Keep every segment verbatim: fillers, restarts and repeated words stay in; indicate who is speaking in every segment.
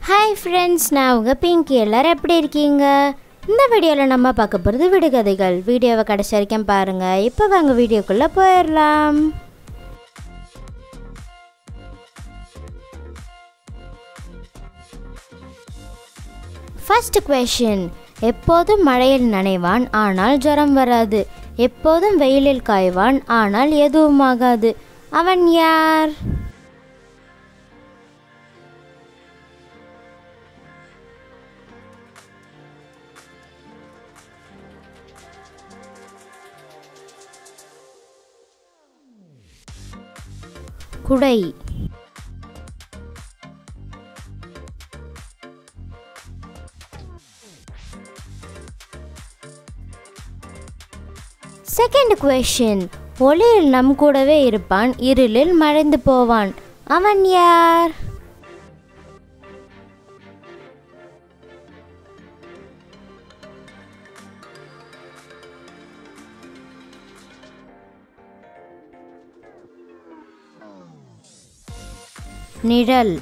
Speaker 1: Hi friends, நான் உங்க பிங்கி. எல்லாரும் எப்படி இருக்கீங்க? இந்த வீடியோல நம்ம பார்க்க போறது விடுகதைகள். வீடியோவை கடைசி வரைக்கும் பாருங்க. இப்போ வாங்க வீடியோக்குள்ள போயிரலாம். First question. எப்போதும் மழையில் நனைவான் ஆனால் ஜரம் வராது. எப்போதும் வெயிலில் காய்வான் ஆனால் எதுவும் ஆகாது. அவன் யார்? குடை. Second question. ஒளியில் நம் கூடவே இருப்பான், இருளில் மறைந்து போவான். அவன் யார்? நிழல்.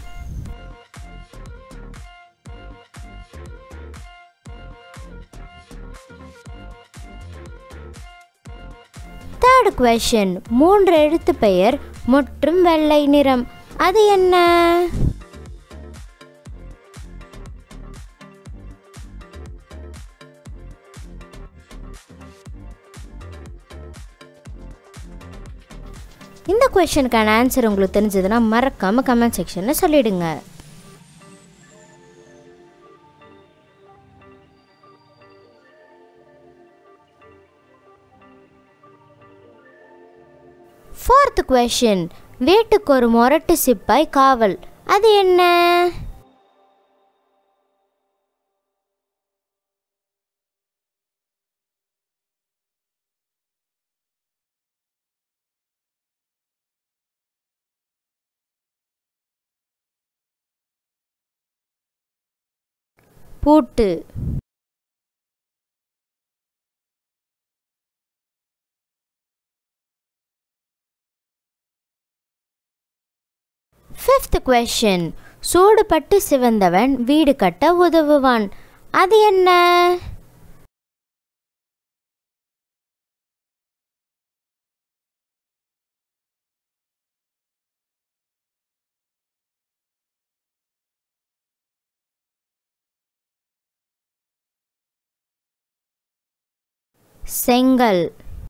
Speaker 1: Third question. மூன்று எழுத்து பெயர் முற்றும் வெள்ளை நிறம். அது என்ன? இந்த क्वेश्चनக்கான ஆன்சர் உங்களுக்கு தெரிஞ்சதுன்னா மறக்காம கமெண்ட் செக்ஷன்ல சொல்லிடுங்க. Fourth question. வீட்டுக்கு ஒரு மொரட்டு சிப்பாய் காவல். அது என்ன? பூட்டு. Fifth question. சூடுபட்டு சிவந்தவன் வீடு கட்ட உதவுவான். அது என்ன? செங்கல்.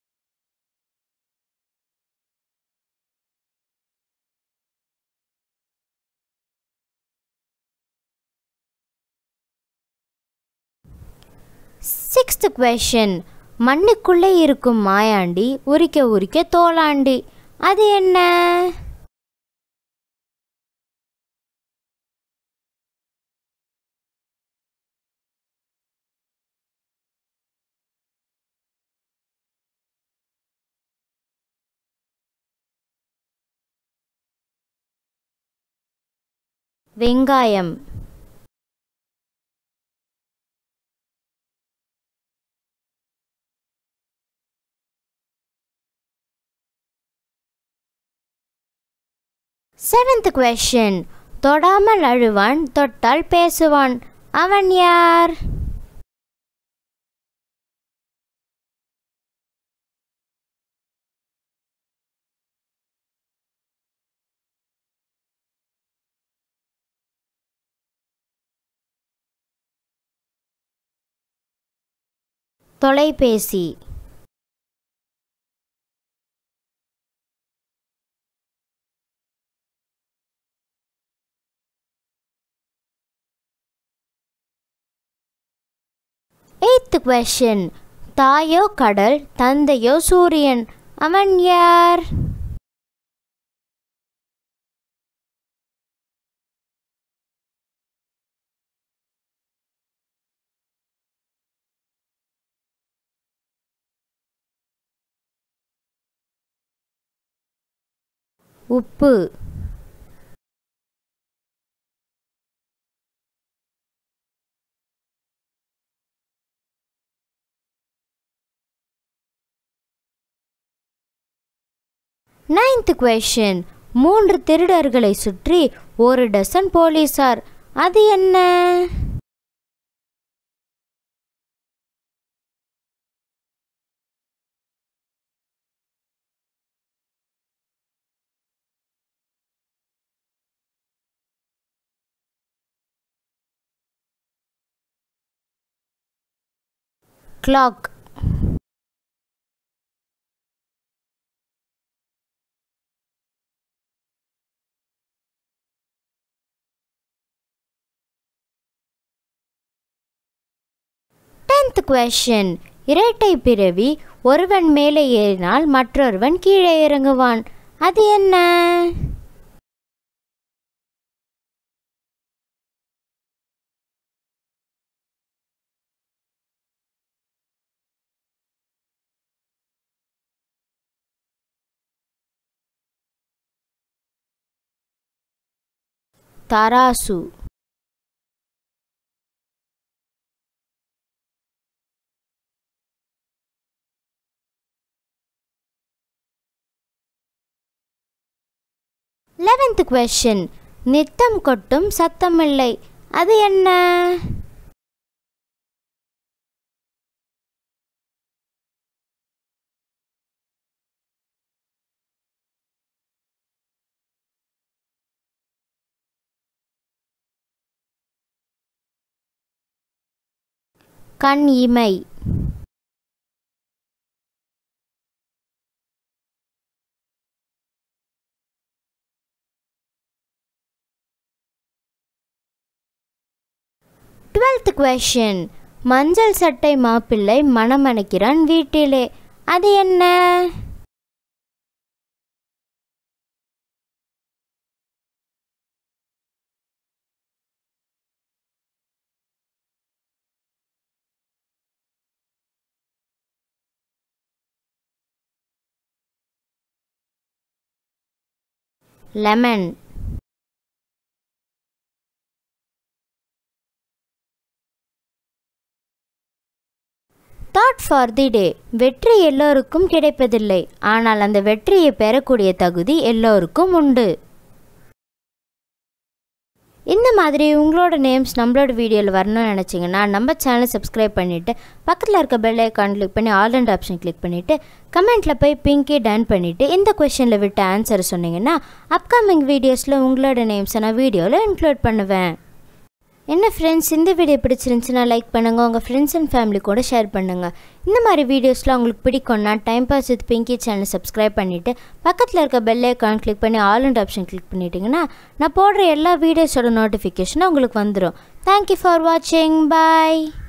Speaker 1: Sixth question. மண்ணுக்குள்ளே இருக்கும் மாயாண்டி உரிக்க உரிக்க தோலாண்டி. அது என்ன? வெங்காயம். Seventh question. தொடாமல் அழுவான், தொட்டால் பேசுவான். அவன் யார்? தொலைபேசி. Eighth question. தாயோ கடல், தந்தையோ சூரியன். அவன் யார்? உப்பு. Ninth question. மூன்று திருடர்களை சுற்றி ஒரு டசன் போலீசார். அது என்ன? clock. tenth question. இரட்டை பிறவி, ஒருவன் மேலே ஏறினால் மற்றொருவன் கீழே இறங்குவான். அது என்ன? தராசு. eleventh question. நித்தம் கொட்டும் சத்தமில்லை. அது என்ன? கண் இமை. twelfth question. மஞ்சள் சட்டை மாப்பிள்ளை மணமணக்கிறான் வீட்டிலே. அது என்ன? Lemon. thought for the day. வெற்றி எல்லோருக்கும் கிடைப்பதில்லை, ஆனால் அந்த வெற்றியை பெறக்கூடிய தகுதி எல்லோருக்கும் உண்டு. இந்த மாதிரி உங்களோட நேம்ஸ் நம்மளோட வீடியோவில் வரணும்னு நினச்சிங்கன்னா நம்ம சேனலை சப்ஸ்கிரைப் பண்ணிவிட்டு பக்கத்தில் இருக்க பெல் ஐக்கான் கிளிக் பண்ணி ஆல் அண்ட் ஆப்ஷன் கிளிக் பண்ணிவிட்டு கமெண்ட்டில் போய் பிங்கி டன் பண்ணிவிட்டு இந்த கொஷனில் விட்டு ஆன்சர் சொன்னீங்கன்னா அப்கமிங் வீடியோஸில் உங்களோட நேம்ஸை நான் வீடியோவில் இன்க்ளூட் பண்ணுவேன். என்ன ஃப்ரெண்ட்ஸ், இந்த வீடியோ பிடிச்சிருந்துச்சுன்னா லைக் பண்ணுங்கள், உங்கள் ஃப்ரெண்ட்ஸ் அண்ட் ஃபேமிலி கூட ஷேர் பண்ணுங்கள். இந்த மாதிரி வீடியோஸ்லாம் உங்களுக்கு பிடிக்கும்னா time pass with Pinky channel subscribe பண்ணிவிட்டு பக்கத்தில் இருக்க பெல் ஐக்கான் கிளிக் பண்ணி ஆல் அண்ட் ஆப்ஷன் கிளிக் பண்ணிட்டீங்கன்னா நான் போடுற எல்லா வீடியோஸோட நோட்டிஃபிகேஷனும் உங்களுக்கு வந்துடும். தேங்க்யூ ஃபார் வாட்சிங். பாய்.